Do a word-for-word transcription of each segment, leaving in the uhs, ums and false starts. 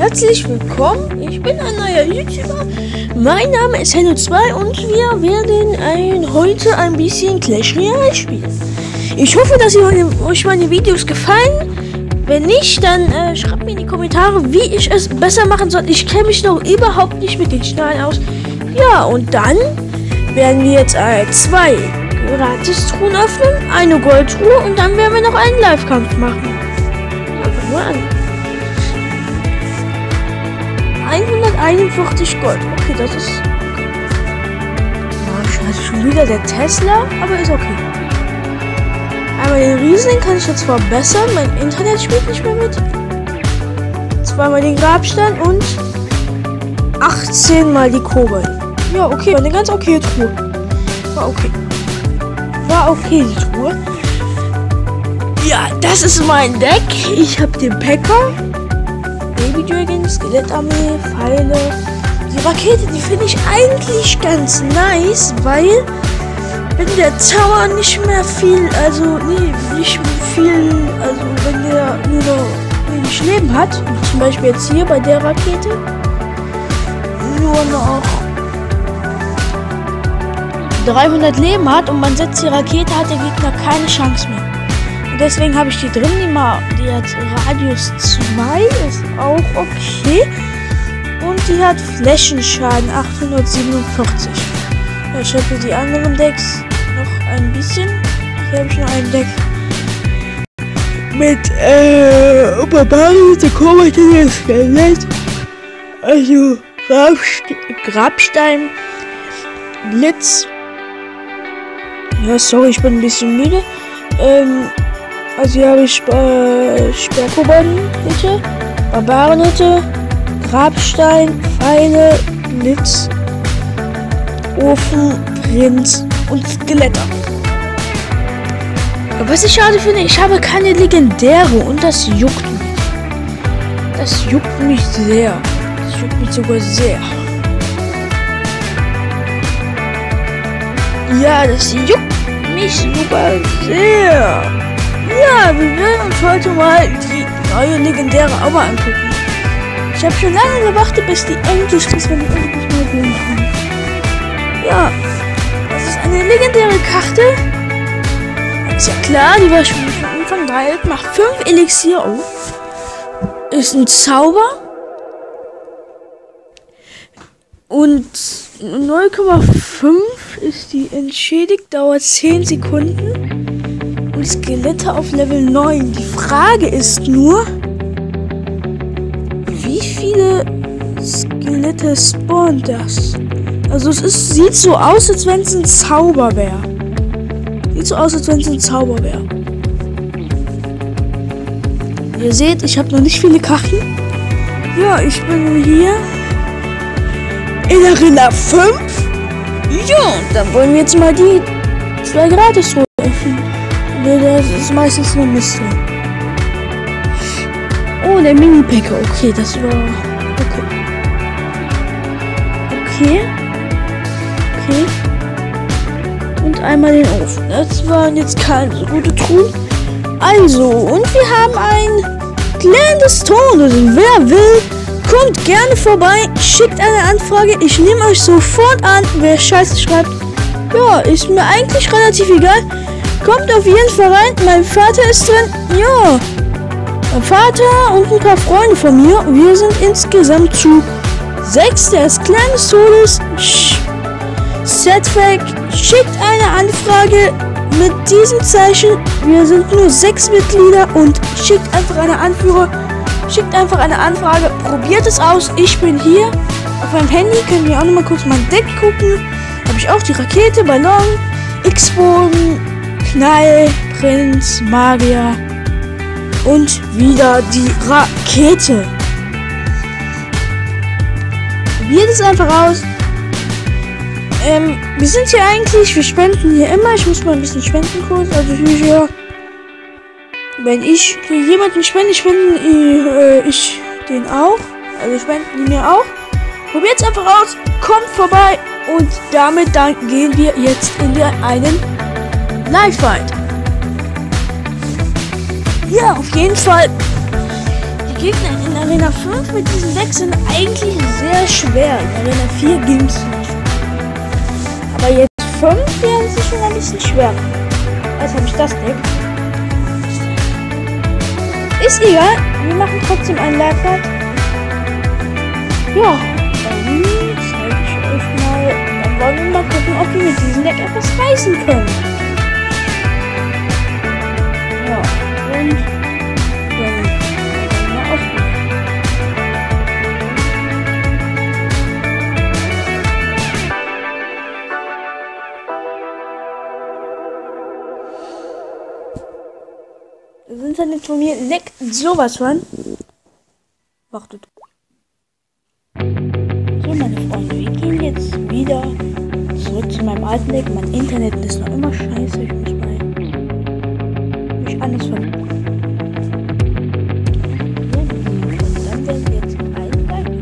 herzlich willkommen. Ich bin ein neuer YouTuber. Mein Name ist Henno zwei und wir werden ein, heute ein bisschen Clash Royale spielen. Ich hoffe, dass ihr, euch meine Videos gefallen. Wenn nicht, dann äh, schreibt mir in die Kommentare, wie ich es besser machen soll. Ich kenne mich noch überhaupt nicht mit den Steinen aus. Ja, und dann werden wir jetzt äh, zwei Gratis-Truhen öffnen, eine Goldtruhe und dann werden wir noch einen Live-Kampf machen. Einfach nur an. hunderteinundvierzig Gold. Okay, das ist okay. Oh, scheiße, schon wieder der Tesla, aber ist okay. Aber den Riesling kann ich jetzt verbessern. Mein Internet spielt nicht mehr mit. Zweimal den Grabstein und achtzehn mal die Kobold. Ja, okay, war eine ganz okay Truhe. War okay. War okay, die Truhe. Ja, das ist mein Deck. Ich habe den Packer. Baby Dragon, Skelettarmee, Pfeile. Die Rakete, die finde ich eigentlich ganz nice, weil wenn der Tower nicht mehr viel, also nee, nicht viel, also wenn der nur noch wenig Leben hat, zum Beispiel jetzt hier bei der Rakete, nur noch dreihundert Leben hat und man setzt die Rakete, hat der Gegner keine Chance mehr. Und deswegen habe ich die drin, die mal, die hat Radius zwei, ist auch okay. Und die hat Flächenschaden achthundertsiebenundvierzig. Ja, ich habe die anderen Decks noch ein bisschen. Hier habe ich noch ein Deck mit äh, Oberbaris, der Kobold, der Skelett, also Grabst Grabstein, Blitz. Ja, sorry, ich bin ein bisschen müde. Ähm, also hier habe ich äh, Sperrkoboldenhütte, Barbarenhütte, Grabstein, Pfeile, Blitz, Ofen, Prinz und Skelette. Was ich schade finde, ich habe keine legendäre und das juckt mich. Das juckt mich sehr. Das juckt mich sogar sehr. Ja, das juckt mich sogar sehr. Ja, wir werden uns heute mal die neue legendäre auch mal angucken. Ich habe schon lange gewartet, bis die endlich ist, wenn ich endlich mal gehen kann. Ja, das ist eine legendäre Karte. Ist ja klar, die war schon von Anfang drei, macht fünf Elixier. Oh. Ist ein Zauber. Und null Komma fünf ist die entschädigt, dauert zehn Sekunden. Und Skelette auf Level neun. Die Frage ist nur, wie viele Skelette spawnt das? Also es ist, sieht so aus, als wenn es ein Zauber wäre. Sieht so aus, als wenn es ein Zauber wäre. Ihr seht, ich habe noch nicht viele Karten. Ja, ich bin hier in Arena fünf. Ja, dann wollen wir jetzt mal die zwei Gratis-Truhen öffnen. Das ist meistens nur Mist. Oh, der Mini-Packer. Okay, das war... Okay. Okay. Okay. Und einmal den Ofen. Das waren jetzt keine so gute Truhen. Also, und wir haben ein Clan des Todes. Wer will, kommt gerne vorbei. Schickt eine Anfrage. Ich nehme euch sofort an. Wer Scheiße schreibt, ja, ist mir eigentlich relativ egal. Kommt auf jeden Fall rein. Mein Vater ist drin. Ja. Mein Vater und ein paar Freunde von mir. Wir sind insgesamt zu sechs. Der ist Clan des Todes. Setback. Schickt eine Anfrage mit diesem Zeichen. Wir sind nur sechs Mitglieder und schickt einfach eine Anführer. Schickt einfach eine Anfrage. Probiert es aus. Ich bin hier. Auf meinem Handy könnt ihr auch noch mal kurz mein Deck gucken. Da habe ich auch die Rakete, Ballon, X-Bogen, Knall, Prinz, Magier und wieder die Rakete. Probiert es einfach aus. Ähm, wir sind hier eigentlich, wir spenden hier immer. Ich muss mal ein bisschen spenden kurz. Also hier, wenn ich hier jemanden spende, spenden äh, ich den auch. Also spenden die mir auch. Probiert es einfach aus. Kommt vorbei. Und damit dann gehen wir jetzt in der einen Live-Fight. Ja, auf jeden Fall. Die Gegner in Arena fünf mit diesen Decks sind eigentlich sehr schwer. In Arena vier ging es nicht. Aber jetzt fünf werden sie schon ein bisschen schwerer. Jetzt habe ich das Deck. Ist egal, wir machen trotzdem einen Live-Fight. Ja, dann zeige ich euch mal. Dann wollen wir mal gucken, ob wir mit diesem Deck etwas reißen können. Ja, und dann mal ausprobieren. Das Internet von mir leckt sowas von. Wartet. So, meine Freunde, wir gehen jetzt wieder zurück zu meinem alten Deck. Mein Internet ist noch immer scheiße. Ich muss mal mich anders ver... Dann werden wir jetzt einsteigen.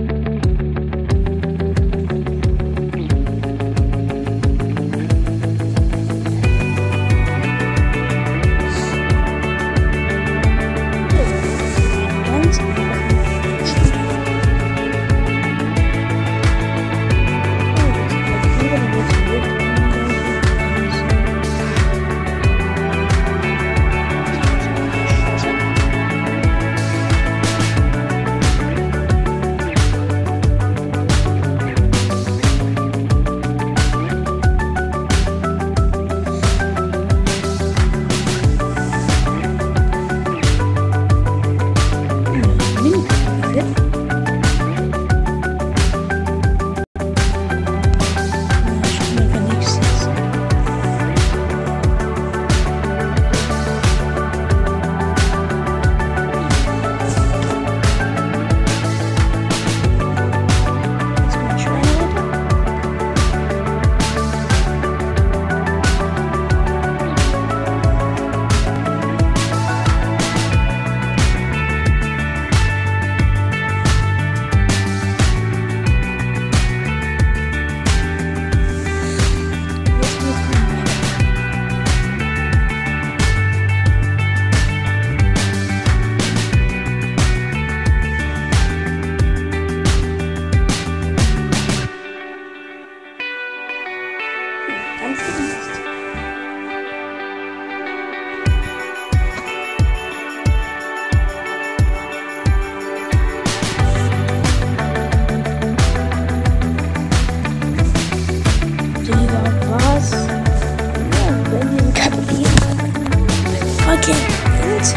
Okay, und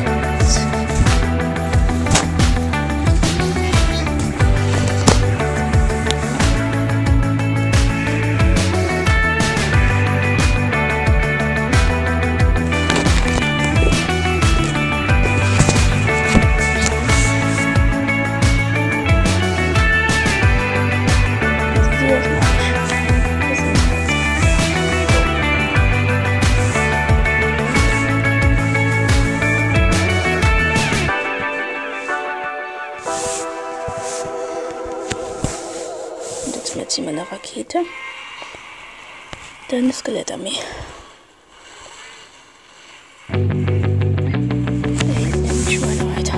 jetzt hier meine Rakete. Dann Skelettarmee. Da hinten nimmt die Schweine weiter.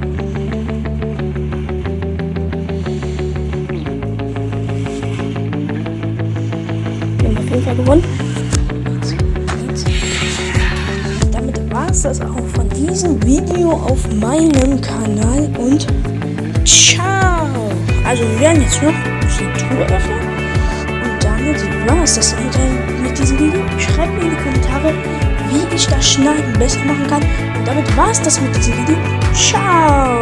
Wir haben auf jeden Fall gewonnen. Damit war es das auch von diesem Video auf meinem Kanal und ciao! Also wir werden jetzt noch die Truhe öffnen und damit war es das mit, mit diesem Video. Schreibt mir in die Kommentare, wie ich das Schneiden besser machen kann. Und damit war es das mit diesem Video. Ciao!